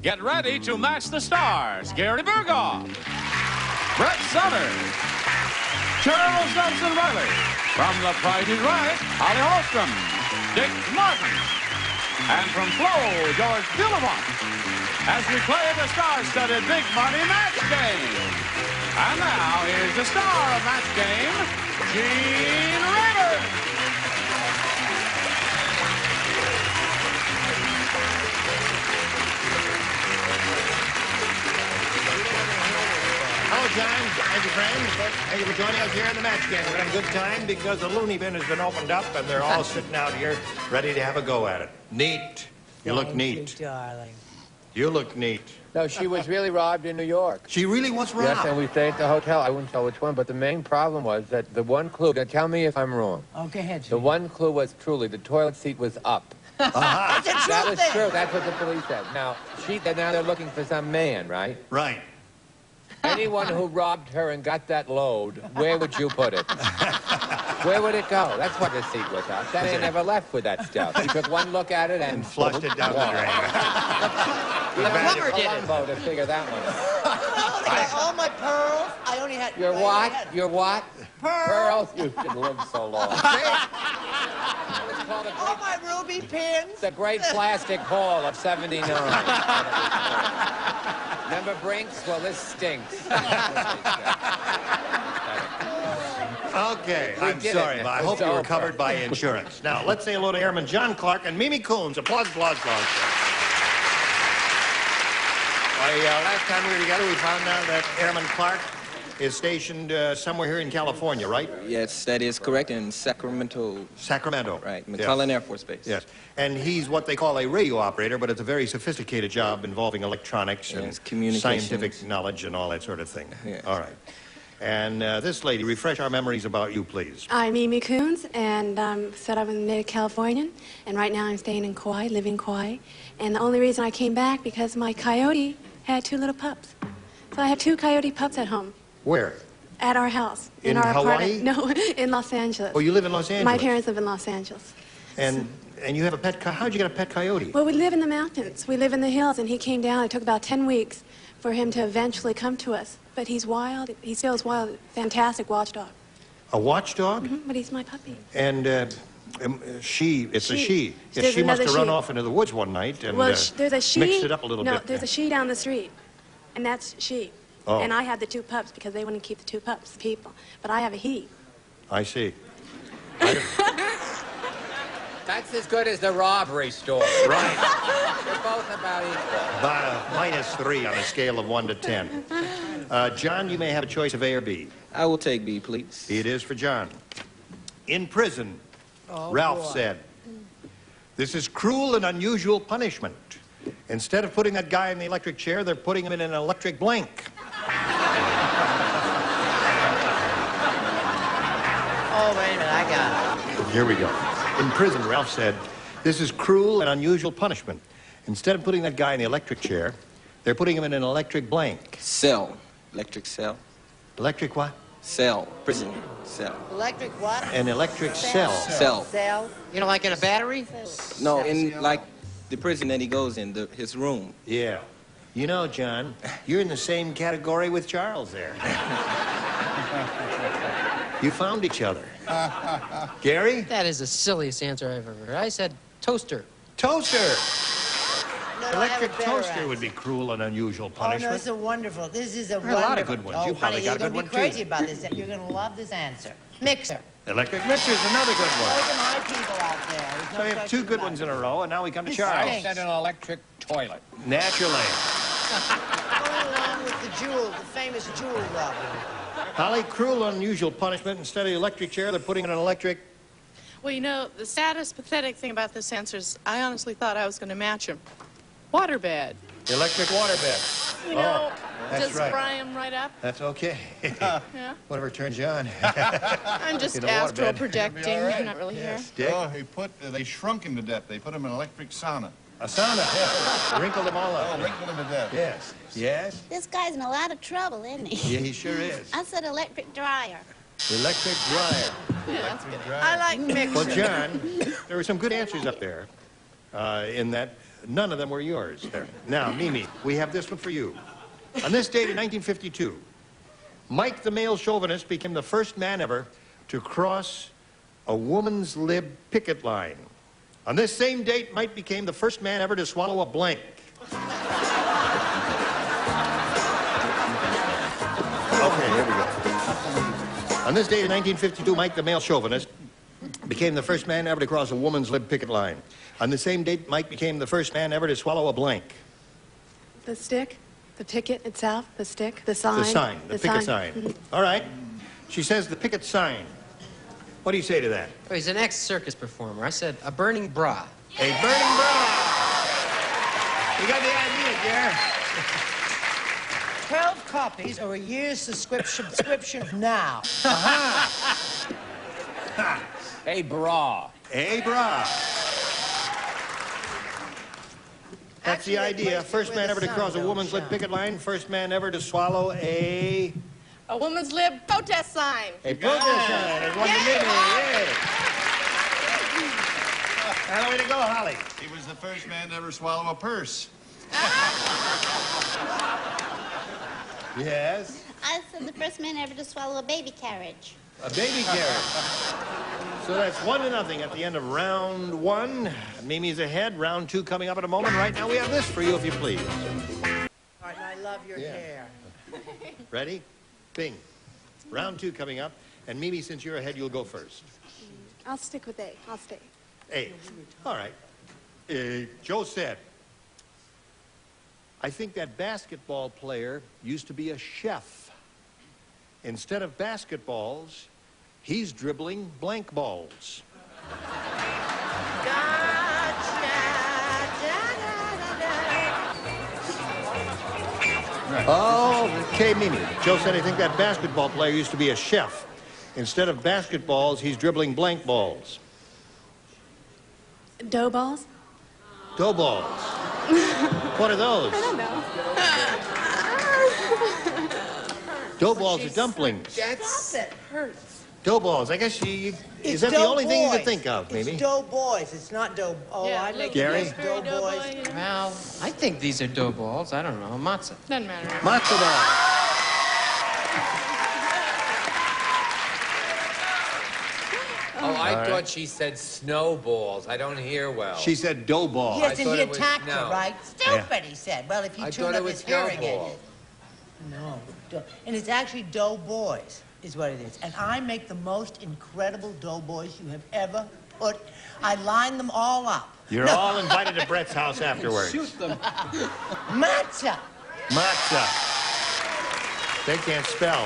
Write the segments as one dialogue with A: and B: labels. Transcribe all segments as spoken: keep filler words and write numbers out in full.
A: Get ready to match the stars. Gary Burghoff, Brett Summers, Charles Nelson Reilly. From The Price is Right, Hallstrom, Dick Martin. And from Flo, George Bulifant. As we play the star-studded Big Money Match Game. And now, here's the star of Match Game, Gene Rivers.
B: Hello, John. Thank you, friends. Thank you for joining us here in the match game. We're having a good time because the loony bin has been opened up and they're all sitting out here ready to have a go at it. Neat. You look neat.
C: You, darling.
B: You look neat.
D: No, she was really robbed in New York.
B: She really was robbed?
D: Yes, and we stayed at the hotel. I wouldn't tell which one, but the main problem was that the one clue, now tell me if I'm wrong.
C: Oh, go ahead,
D: The one clue was truly the toilet seat was up.
B: Uh-huh.
C: That's a
D: That
C: true
D: was
C: thing.
D: true. That's what the police said. Now, she, now they're looking for some man, right?
B: Right.
D: Anyone who robbed her and got that load, where would you put it? Where would it go? That's why the seat was up. That ain't never left with that stuff. He took one look at it and...
B: And flushed it down the drain.
D: You
C: The plumber did it.
D: Columbo to figure that one out.
C: Oh, they got all my pearls. I only had...
D: Your
C: I
D: what?
C: only had
D: Your what?
C: Pearls.
D: Pearls? You should live so long. It's called the
C: All
D: great,
C: my ruby pins.
D: the great plastic ball of seventy-nine. Remember Brinks? Well, this stinks.
B: Okay,
D: We
B: I'm
D: did
B: sorry,
D: it.
B: but I
D: It's
B: hope you were
D: over.
B: covered by insurance. Now, let's say hello to Airman John Clark and Mimi Coons. Applause, applause, applause. I, uh, last time we were together, we found out that Airman Clark is stationed uh, somewhere here in California, right?
E: Yes, that is correct, in Sacramento.
B: Sacramento.
E: Right,
B: Yes.
E: McClellan Air Force Base.
B: Yes, and he's what they call a radio operator, but it's a very sophisticated job involving electronics
E: Yes,
B: and
E: communications.
B: scientific knowledge and all that sort of thing.
E: Yes.
B: All right. And uh, this lady, refresh our memories about you, please.
F: I'm Mimi Coons, and um, said I'm a native Californian, and right now I'm staying in Kauai, living in Kauai. And the only reason I came back because my coyote had two little pups. So I have two coyote pups at home,
B: Where?
F: at our house.
B: In
F: our
B: Hawaii?
F: apartment. No, in Los Angeles.
B: Oh, you live in Los Angeles?
F: My parents live in Los Angeles.
B: And and you have a pet co- how'd you get a pet coyote?
F: Well, we live in the mountains. We live in the hills, and he came down. It took about ten weeks for him to eventually come to us. But he's wild. He still is wild. Fantastic watchdog.
B: A watchdog?
F: Mm-hmm, but he's my puppy.
B: And uh, um, she, it's a
F: She.
B: she. Yes,
F: There's
B: she must
F: another
B: have run
F: she.
B: off into the woods one night and
F: Well,
B: uh,
F: sh- there's a she.
B: mixed it up a little
F: no,
B: bit.
F: there's a she down the street, and that's she.
B: Oh.
F: And I had the two pups because they wouldn't keep the two pups, people. But I have a he.
B: I see.
D: That's as good as the robbery story.
B: Right.
D: They're both about equal.
B: About a minus three on a scale of one to ten. Uh, John, you may have a choice of A or B.
E: I will take B, please.
B: It is for John. In prison, Ralph
C: boy.
B: said, "This is cruel and unusual punishment. Instead of putting that guy in the electric chair, they're putting him in an electric blank."
C: Oh, wait a minute. I got it.
B: Here we go. In prison, Ralph said, "This is cruel and unusual punishment. Instead of putting that guy in the electric chair, they're putting him in an electric blank."
E: Cell. Electric cell.
B: Electric what?
E: Cell. Prison cell.
C: Electric what?
B: An electric cell.
E: Cell.
C: Cell. You know, like in a battery?
E: No, in, like, the prison that he goes in, the, his room.
B: Yeah. You know, John, you're in the same category with Charles there. You found each other. Gary?
G: That is the silliest answer I've ever heard. I said toaster.
B: Toaster.
C: No, no, I have a
B: Electric
C: better
B: toaster
C: answer.
B: would be cruel and unusual
C: Oh, no,
B: punishment.
C: it's a wonderful. This is a
B: There are a
C: wonderful.
B: lot of good ones.
C: Oh,
B: You probably
C: honey,
B: got a
C: you're
B: good
C: gonna
B: one,
C: be crazy
B: too.
C: about this. You're going to love this answer. Mixer.
B: Electric mixer is another good
C: Those
B: one.
C: are my people out there. There's no
B: So we have
C: question
B: two good
C: about
B: ones
C: it.
B: in a row, and now we come to
C: This
B: Charles.
C: stinks.
D: Said an electric toilet.
B: Naturally.
C: Going along with the jewel, the famous jewel robbery.
B: Holly, cruel and unusual punishment. Instead of the electric chair, they're putting in an electric...
H: Well, you know, the saddest, pathetic thing about this answer is I honestly thought I was going to match him. Waterbed.
B: Electric waterbed.
H: You know,
B: Oh, that's
H: just
B: right.
H: fry him right up.
B: That's okay.
H: Yeah.
B: Whatever turns you on.
H: I'm just
B: In a waterbed.
H: astral projecting.
I: It'll be all right.
H: I'm not really here.
B: Dick?
I: Oh, he put, uh, they shrunk him to death. They put him in an electric sauna.
B: A sauna. Wrinkled them all
I: Oh,
B: up.
I: wrinkled him to death.
B: Yes. Yes?
J: This guy's in a lot of trouble, isn't he?
B: Yeah, he sure is.
J: I said electric dryer.
B: Electric dryer.
H: Yeah, that's good.
I: Dry.
H: I like mixer.
B: Well, John, there were some good answers up there uh, in that None of them were yours. There. Now, Mimi, we have this one for you. On this date in nineteen fifty-two, Mike the male chauvinist became the first man ever to cross a woman's lib picket line. On this same date, Mike became the first man ever to swallow a blank. Okay, here we go. On this date in nineteen fifty-two, Mike the male chauvinist became the first man ever to cross a woman's lib picket line. On the same date, Mike became the first man ever to swallow a blank.
F: The stick, the picket itself, the stick, the sign.
B: The sign, the,
F: the
B: picket
F: sign.
B: sign. All right. She says the picket sign. What do you say to that?
G: Oh, he's an ex-circus performer. I said a burning bra.
B: A burning bra. You got the idea, Jer.
C: Twelve copies or a year's subscription, subscription now.
B: Uh-huh.
D: A bra.
B: A bra. That's
C: Actually,
B: the idea. First man
C: the
B: ever to
C: sun
B: cross a
C: don't
B: woman's lip
C: shine.
B: picket line. First man ever to swallow a...
H: A woman's lib protest sign.
B: A protest sign. There's one to Mimi. Yay. Now, way to go, Holly.
I: He was the first man to ever swallow a purse.
B: Yes.
J: I said the first man ever to swallow a baby carriage.
B: A baby carriage. So that's one to nothing at the end of round one. Mimi's ahead. Round two coming up in a moment. Right now we have this for you, if you please.
C: All right, I love your
B: Yeah.
C: hair.
B: Ready? Bing. Round two coming up. And Mimi, since you're ahead, you'll go first.
F: I'll stick with A. I'll stay.
B: A. All right. Uh, Joe said, I think that basketball player used to be a chef. Instead of basketballs, he's dribbling blank balls. Oh, okay, Mimi. Joe said, I think that basketball player used to be a chef. Instead of basketballs, he's dribbling blank balls.
F: Dough balls?
B: Dough balls. What are those?
F: I don't know.
B: Dough balls are dumplings.
C: Stop it. Hurts.
B: Dough balls. I guess you, you
C: It's
B: is that the
C: dough
B: only thing you could
C: boys.
B: think of, Mimi?
C: It's dough boys. It's not dough. Oh,
H: Yeah,
C: I make
B: Gary?
C: it dough boys.
G: Well, I think these are dough balls. I don't know. Matzah.
H: Doesn't matter.
B: Matzo ball.
D: Oh, I
B: All
D: thought
B: right.
D: she said snowballs. I don't hear well.
B: She said dough ball.
C: Yes,
D: I
C: and
D: thought
C: he
D: it was-
C: attacked her,
D: no.
C: right? Stupid, he said. Well, if you
D: I
C: tune
D: thought
C: up
D: it was
C: his hearing
D: snowball.
C: aid. No. dough- And it's actually dough boys, is what it is. And I make the most incredible dough boys you have ever put. I line them all up.
B: You're
C: No.
B: all invited to Brett's house afterwards.
G: Shoot them.
C: Matzah.
B: Matzo. They can't spell.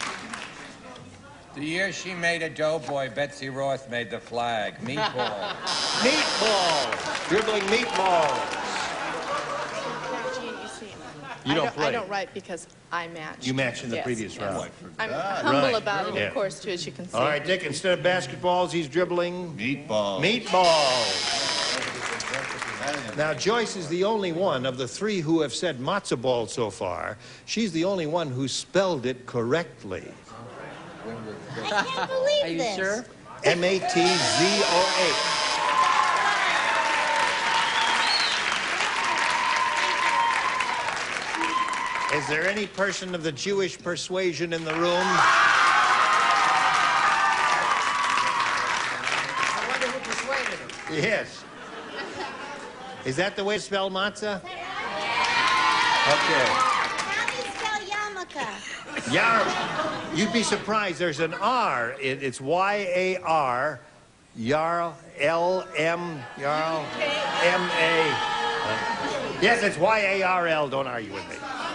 D: The year she made a doughboy, Betsy Ross made the flag. Meatball.
B: Meatballs. Dribbling meatballs.
H: Gene, you see,
B: You
H: I
B: don't
H: don't,
B: play.
H: I don't write because I match.
B: You matched in the
H: Yes,
B: previous
H: yes.
B: round.
H: I'm
I: God.
H: humble
B: Right.
H: about it,
B: Yeah.
H: of course, too, as you can see.
B: All right, Dick, instead of basketballs, he's dribbling
I: Meatballs.
B: meatballs. Now, Joyce is the only one of the three who have said matzo ball so far. She's the only one who spelled it correctly.
J: I can't believe
G: Are you
J: this.
G: sure?
B: M A T Z O A. Is there any person of the Jewish persuasion in the room?
G: I wonder who persuaded him.
B: Yes. Is that the way to spell matzah? Okay.
J: How do you spell yarmulke?
B: Yar. You'd be surprised. There's an R. It, it's Y A R. Yarl. L M. Yarl. M A. Yes, it's Y A R L. Don't argue with me.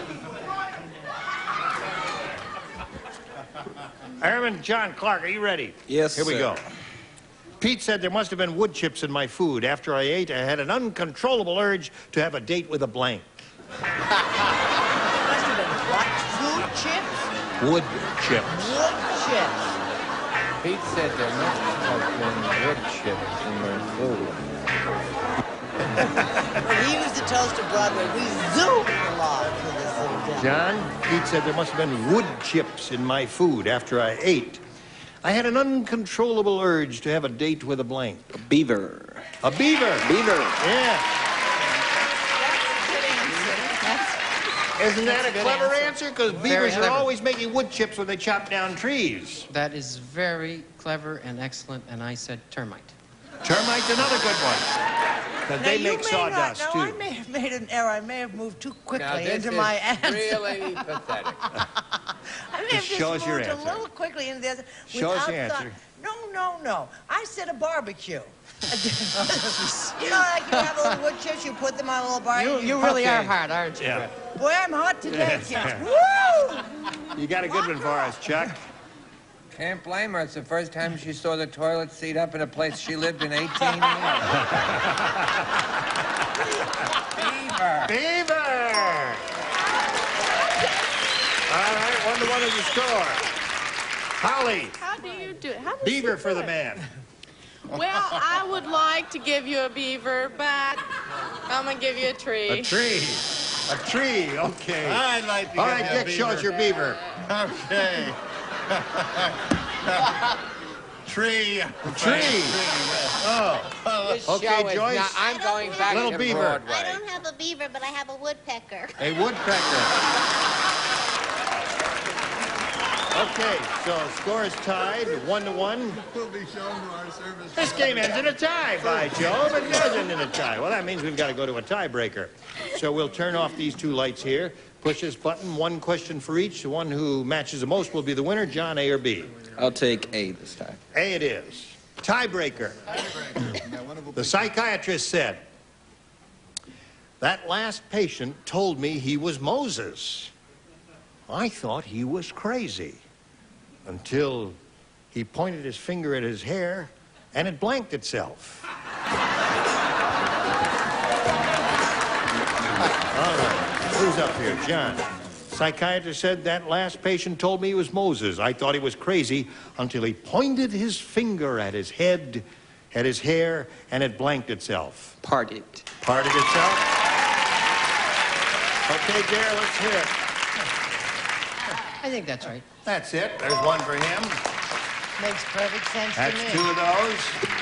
B: Airman John Clark, are you ready?
E: Yes,
B: Here we
E: sir.
B: go. Pete said there must have been wood chips in my food. After I ate, I had an uncontrollable urge to have a date with a blank.
C: Must have been what? Food chips?
B: Wood chips.
C: Wood chips.
D: Pete said there must have been wood chips in my food.
C: When he used the toast of Broadway, we zoomed along for this little town.
B: John, Pete said there must have been wood chips in my food after I ate. I had an uncontrollable urge to have a date with a blank.
E: Beaver.
B: A beaver.
E: Beaver.
B: Yeah. Isn't that a
G: Good
B: clever
G: answer.
B: answer? Because
G: Very
B: beavers are
G: clever.
B: always making wood chips when they chop down trees.
G: That is very clever and excellent, and I said termite.
B: Termite's another good one. Because
C: Now,
B: they
C: you
B: make
C: may
B: sawdust,
C: not,
B: too.
C: No, I may have made an error. I may have moved too quickly
D: Now, this
C: into
D: is
C: my answer.
D: really pathetic.
C: I may have
B: Just
C: just
B: show us
C: moved
B: your
C: a
B: answer.
C: little quickly into the answer.
B: Show us your
C: without
B: answer.
C: thought- No, no, no. I said a barbecue. You know, like you have little wood chips, you put them on a little barbecue.
G: You, you really
B: Okay.
G: are hard, aren't you?
B: Yeah.
C: Boy, I'm hot today, kids. Woo!
B: You got a good one for us, Chuck.
D: Can't blame her. It's the first time she saw the toilet seat up in a place she lived in eighteen years. Beaver.
B: Beaver! All right, one to one is the score. Holly,
H: How do you do it? How does
B: beaver
H: you
B: for
H: do
B: the
H: it?
B: man.
H: Well, I would like to give you a beaver, but I'm going to give you a tree.
B: A tree. A tree, okay.
I: I'd like to
B: All
I: give
B: right,
I: you a
B: Dick, show us
I: beaver.
B: your beaver.
I: Okay. Tree.
B: Tree. Oh,
D: This
B: Okay,
D: show is
B: Joyce.
D: not- I'm going back
B: Little
D: to
B: beaver.
D: Broadway.
J: I don't have a beaver, but I have a woodpecker.
B: a woodpecker. Okay, so score is tied, one to one.
I: Will be shown to our service.
B: This game ends in a tie, by Jove. It does end in a tie. Well, that means we've got to go to a tiebreaker. So we'll turn off these two lights here, push this button, one question for each. The one who matches the most will be the winner. John, A or B?
E: I'll take A this time.
B: A it is. Tiebreaker. The psychiatrist said, that last patient told me he was Moses. I thought he was crazy until he pointed his finger at his hair and it blanked itself. All right, who's up here? John. Psychiatrist said that last patient told me he was Moses. I thought he was crazy until he pointed his finger at his head, at his hair, and it blanked itself.
E: Parted.
B: Parted itself? Okay, Dare, let's hear it.
G: I think that's right.
B: That's it. There's one for him.
C: Makes perfect sense
B: That's
C: to me.
B: two of those.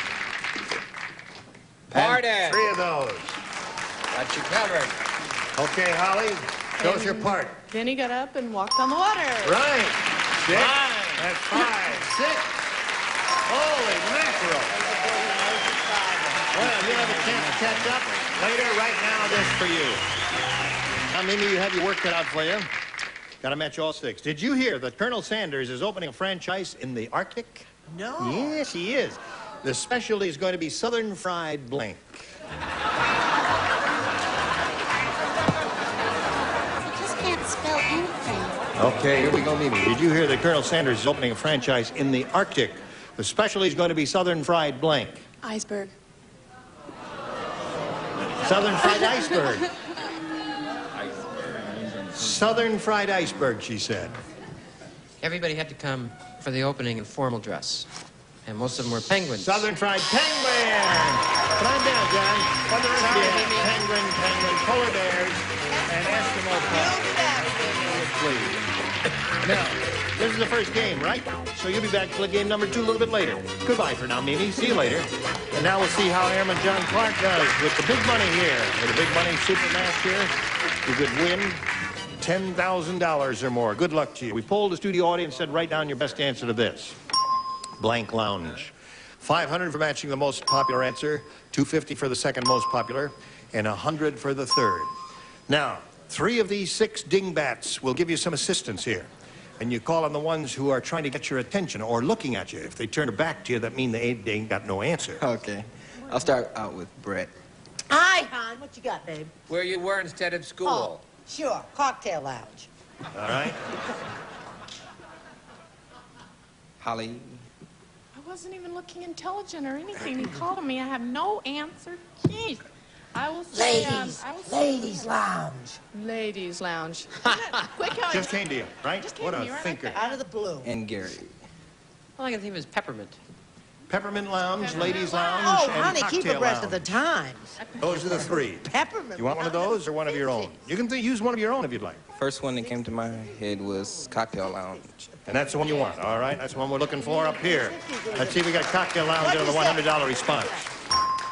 D: Parted.
B: And three of those.
D: Got you covered.
B: Okay, Holly, show us your part.
H: Then he got up and walked on the water.
B: Right. Six. That's five. Six. Holy mackerel. Well, you'll have a chance to catch up later. Right now, this for you. Now, Mimi, you have your work cut out for you. Got to match all six. Did you hear that Colonel Sanders is opening a franchise in the Arctic?
C: No.
B: Yes, he is. The specialty is going to be Southern Fried Blank.
J: I just can't spell anything.
B: Okay, here we go, Mimi. Did you hear that Colonel Sanders is opening a franchise in the Arctic? The specialty is going to be Southern Fried Blank.
F: Iceberg.
B: Southern Fried Iceberg. Southern Fried Iceberg, she said.
G: Everybody had to come for the opening in formal dress. And most of them were penguins.
B: Southern Fried Penguin. Come on down, John. What the rest of you have? Penguin, penguin, polar bears, and Eskimo pups. Please. Now, this is the first game, right? So you'll be back for game number two a little bit later. Goodbye for now, Mimi. See you later. And now we'll see how Airman John Clark does with the big money here. With the big money super match here, you could win ten thousand dollars or more. Good luck to you. We polled the studio audience and said, write down your best answer to this. Blank Lounge. five hundred for matching the most popular answer, two hundred fifty for the second most popular, and one hundred for the third. Now, three of these six dingbats will give you some assistance here. And you call on the ones who are trying to get your attention or looking at you. If they turn their back to you, that means they ain't, they ain't got no answer.
E: Okay. I'll start out with Brett.
C: Hi, hon. What you got, babe?
D: Where you were instead of school.
C: Oh, sure. Cocktail lounge.
B: All right?
E: Holly.
H: I wasn't even looking intelligent or anything. He called on me. I have no answer. Jeez. I will say, um,
C: Ladies.
H: I will say,
C: Ladies lounge.
H: Ladies lounge. Quick, how
B: Just came to you, right?
H: Just came
B: What
H: to
B: a
H: me right
B: thinker.
H: like
C: Out of the blue.
E: And Gary.
G: All I can think of is peppermint.
B: Peppermint Lounge,
H: Peppermint
B: Ladies
H: Lounge.
B: Lounge,
C: Oh,
B: and
C: honey,
B: Cocktail
C: keep abreast
B: Lounge.
C: of the times.
B: Those are the three.
C: Peppermint.
B: You want one of those or one of your own? You can th use one of your own if you'd like.
E: First one that came to my head was Cocktail Lounge.
B: And that's the one you want, all right? That's the one we're looking for up here. Let's see if we got Cocktail Lounge under the one hundred dollar response.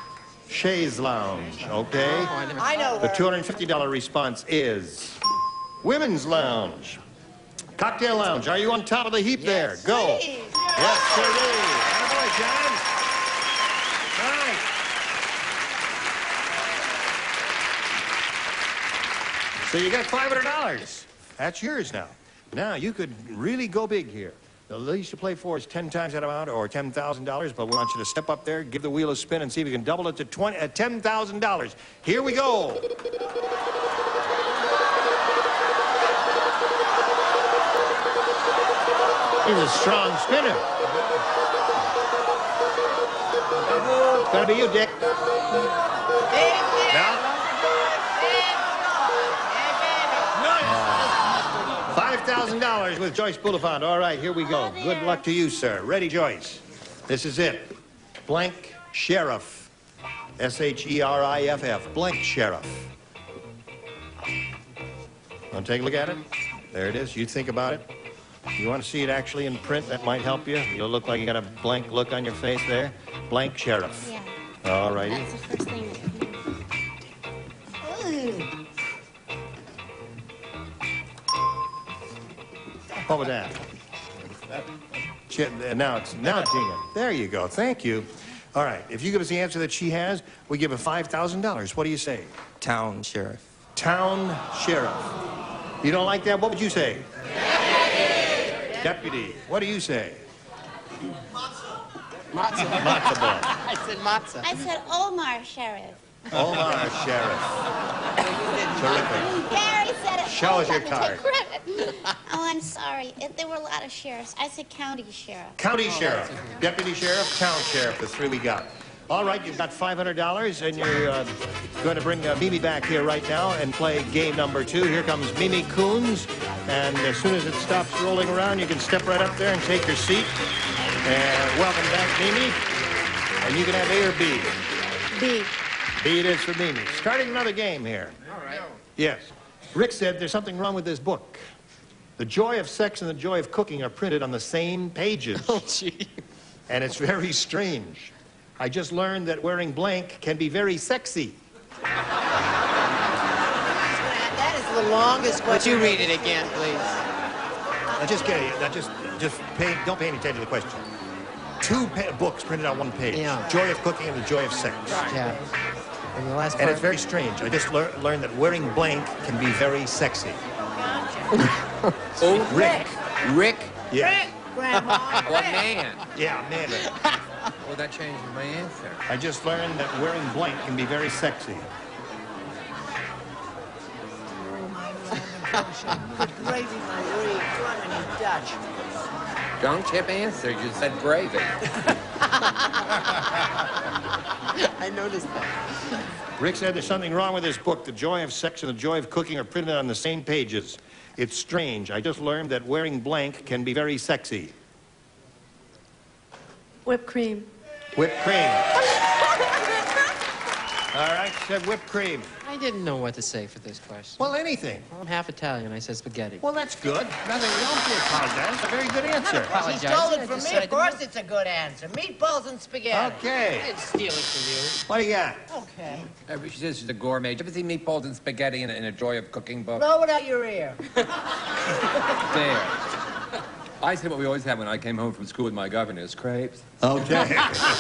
B: Shays Lounge, okay?
C: I know
B: The
C: her.
B: two hundred fifty dollar response is Women's Lounge. Cocktail Lounge. Are you on top of the heap there?
C: Yes,
B: Go.
C: please.
B: Yes, sir. Attaboy, John. All right. So you got five hundred dollars. That's yours now. Now, you could really go big here. The least you play for is ten times that amount or ten thousand dollars, but we want you to step up there, give the wheel a spin, and see if you can double it to twenty, uh, ten thousand dollars. Here we go. He's a strong spinner. It's gonna be you, Dick. Now? five thousand dollars with Joyce Bulifant. All right, here we go. Good luck to you, sir. Ready, Joyce? This is it. Blank Sheriff. S H E R I F F. Blank Sheriff. Want to take a look at it? There it is. You think about it. You want to see it actually in print? That might help you. You'll look like you got a blank look on your face there. Blank Sheriff.
J: Yeah.
B: All righty.
J: That's the first thing that
B: What was that? Ch- Now it's now it's jingling. There you go. Thank you. All right. If you give us the answer that she has, we give her five thousand dollars. What do you say?
E: Town sheriff.
B: Town sheriff. You don't like that? What would you say? Deputy. Deputy. What do you say?
G: Matzo.
B: Matzo ball.
G: I said matzo.
J: I said Omar Sheriff.
B: Omar Sheriff. Terrific.
J: Gary said it.
B: Show us
J: Oh,
B: your
J: I have to
B: card.
J: take credit. Oh, I'm sorry. It, there were a lot of sheriffs. I said county sheriff.
B: County sheriff. Deputy sheriff, town sheriff. The three we got. All right, you've got five hundred dollars, and you're uh, going to bring uh, Mimi back here right now and play game number two. Here comes Mimi Coons, and as soon as it stops rolling around, you can step right up there and take your seat. And welcome back, Mimi. And you can have A or B.
F: B.
B: B it is for Mimi. Starting another game here.
G: All right.
B: Yes. Rick said there's something wrong with this book. The joy of sex and the joy of cooking are printed on the same pages.
G: Oh, gee.
B: And it's very strange. I just learned that wearing blank can be very sexy.
C: That is the longest
G: Would
C: question.
G: you read it again, please?
B: Now just get it. Now just, just pay, don't pay any attention to the question. Two pa books printed on one page.
G: Yeah.
B: Joy of cooking and the joy of sex.
G: Yeah. And the last
B: And
G: part?
B: it's very strange. I just lear learned that wearing blank can be very sexy.
D: Oh,
B: Rick.
D: Rick?
B: Yeah.
C: Grandma.
D: What man?
B: Yeah, man.
D: Well, that changes my answer.
B: I just learned that wearing blank can be very sexy.
C: Good gravy, Marie. Germany, Dutch.
D: Don't chip answer. You said gravy.
G: I noticed that.
B: Rick said there's something wrong with this book. The joy of sex and the joy of cooking are printed on the same pages. It's strange. I just learned that wearing blank can be very sexy.
F: Whipped cream.
B: Whipped cream. All right, said whipped cream.
G: I didn't know what to say for this question.
B: Well, anything.
G: I'm half Italian. I said spaghetti.
B: Well, that's good. Nothing. Don't be apologize. A very good answer.
C: She
G: Apologize.
C: stole
G: I
C: it from
G: just
C: me.
G: said I
C: Of course
G: didn't-
C: it's a good answer. Meatballs and spaghetti.
G: I
B: Okay.
G: didn't steal it from
B: What do you got?
C: Okay.
D: Uh, She says she's a gourmet. Did you ever see meatballs and spaghetti in a, in a joy of cooking book?
C: Blow it out your ear.
D: There. I said what we always had when I came home from school with my governors, crepes.
B: Okay.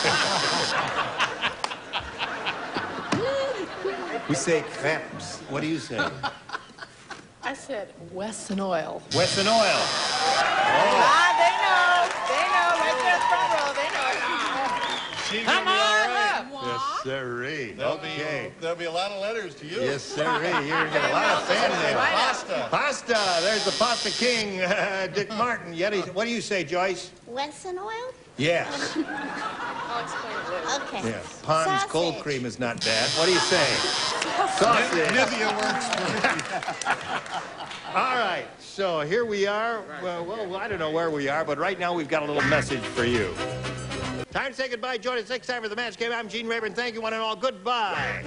B: We say crepes. What do you say?
H: I said Wesson oil.
B: Wesson oil.
C: Ah, they know. They know. Right there in the front row. They know.
I: She
C: Come
I: gonna be all
C: on
I: right.
C: up.
B: Yes, sirree.
I: There'll
B: Okay.
I: be, there'll be a lot of letters to you.
B: Yes, sirree. You're going to get a lot of fan mail.
I: Pasta.
B: Pasta. There's the pasta king, uh, Dick Martin. Yeti. What do you say, Joyce?
J: Wesson oil?
B: Yes.
H: I'll explain it later.
J: Okay.
B: Yeah. Pond's cold
J: Sausage.
B: cream is not bad. What do you say? Sausage.
I: Nivea works for me.
B: All right. So here we are. Well, well, I don't know where we are, but right now we've got a little message for you. Time to say goodbye. Join us next time for the match game. I'm Gene Rayburn. Thank you, one and all. Goodbye.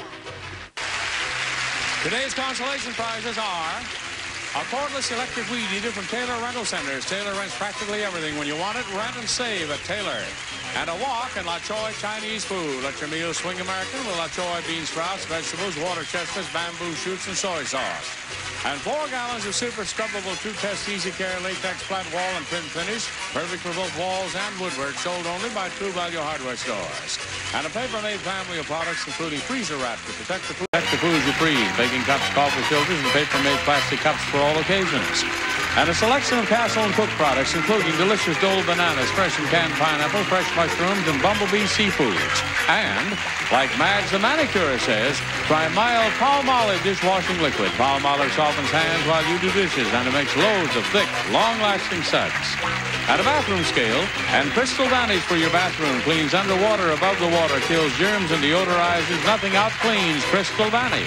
A: Today's consolation prizes are a cordless electric weed eater from Taylor Rental Centers. Taylor rents practically everything. When you want it, rent and save at Taylor. And a walk in La Choy Chinese food. Let your meal swing American with La Choy bean sprouts, vegetables, water chestnuts, bamboo shoots, and soy sauce. And four gallons of super scrubbable two-test easy care latex flat wall and thin finish, perfect for both walls and woodwork, sold only by True Value hardware stores. And a paper-made family of products, including freezer wrap to protect the food, protect the foods you freeze, baking cups, coffee filters, and paper-made plastic cups for all occasions. And a selection of Castle and Cook products, including delicious Dole bananas, fresh and canned pineapple, fresh mushrooms, and bumblebee seafoods. And, like Mads the manicure says, try mild Palmolive dishwashing liquid. Palmolive softens hands while you do dishes, and it makes loads of thick, long-lasting suds. And a bathroom scale, and Crystal Vanish for your bathroom. Cleans underwater, above the water, kills germs, and deodorizes. Nothing out cleans Crystal Vanish.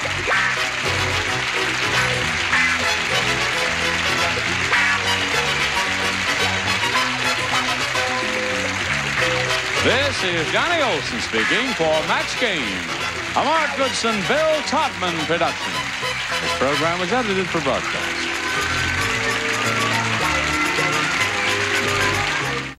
A: This is Johnny Olson speaking for Match Game, a Mark Goodson, Bill Todman production. This program was edited for broadcast.